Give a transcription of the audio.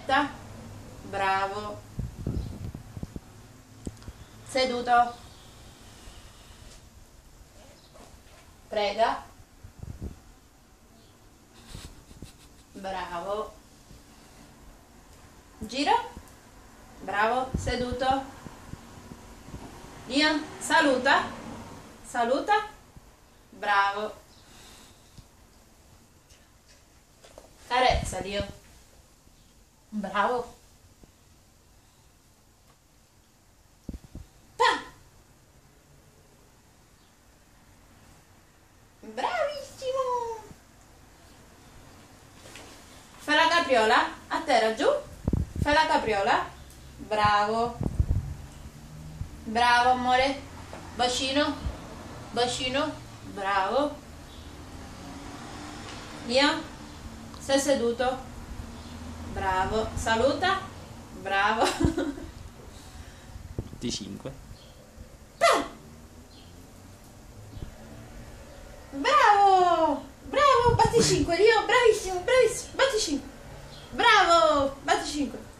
Alta. Bravo. Seduto. Prega. Bravo. Giro. Bravo. Seduto. Ian, saluta. Saluta. Bravo. Carezza, Dio. Bravo. Pa. Bravissimo. Fai la capriola. A terra, giù. Fai la capriola. Bravo. Bravo, amore. Bacino. Bacino. Bravo. Ian. Sei seduto? Bravo. Saluta? Bravo. 25. Bravo! Bravo, batti 5, Dio, bravissimo, bravissimo, batti 5. Bravo, batti 5.